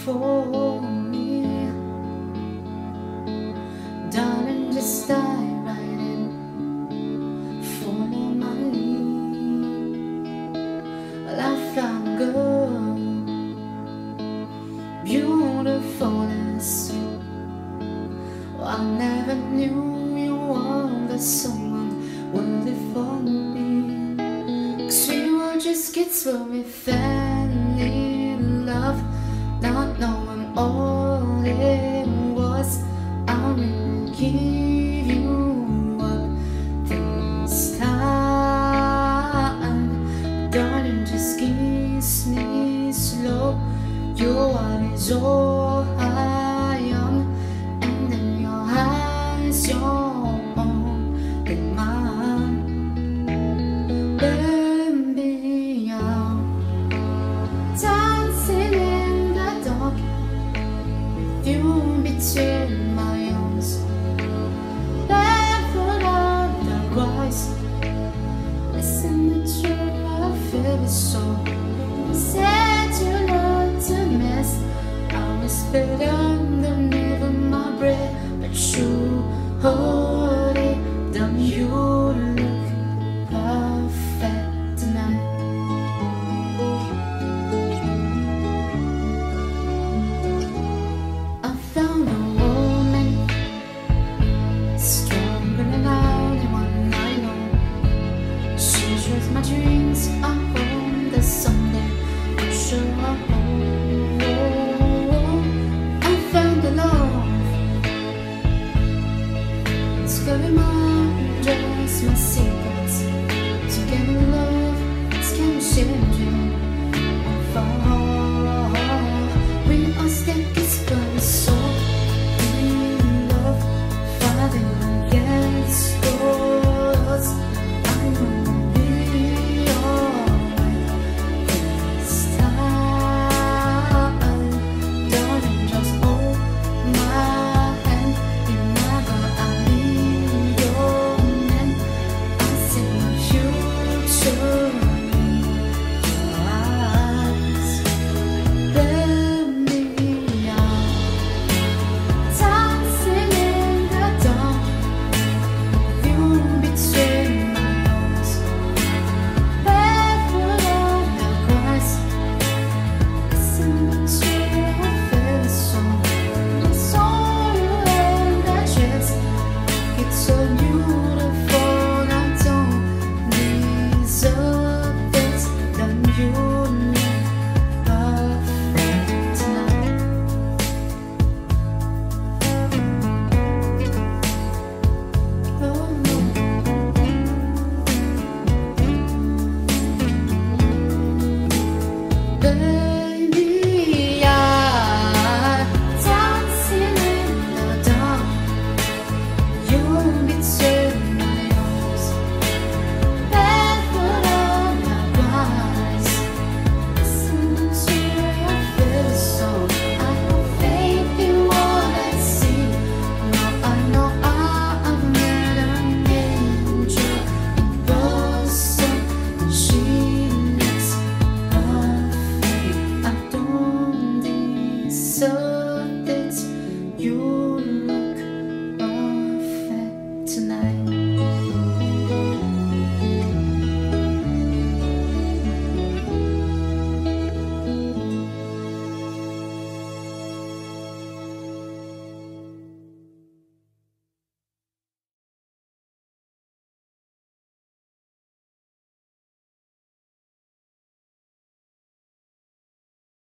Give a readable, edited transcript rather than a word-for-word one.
for me. Darling, just dive right in, follow my lead. Well, I found a girl, beautiful as you. Well, I never knew you were the someone worthy for me. 'Cause we were just kids when we fell in love, not knowing all it was. I'll really give you up this time. Darling, just kiss me slow. Your heart is all I am, and then your eyes, your own, then mine. Baby, I'm dancing in the dark, you between my arms, barefoot on the grass. Listen to your favorite song. You said you love to mess. I whispered underneath my breath, but you hold it down. You look perfect tonight. I found a woman stronger than anyone I know. She shares my dreams. I hope that someday I'm sure I'll